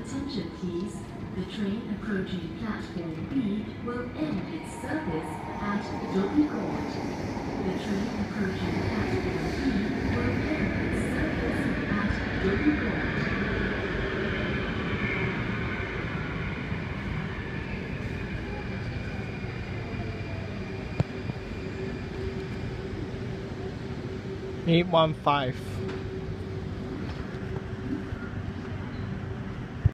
Attention please. The train approaching platform B will end its service at Dhoby Ghaut. The train approaching platform B will end its service at Dhoby Ghaut. (815)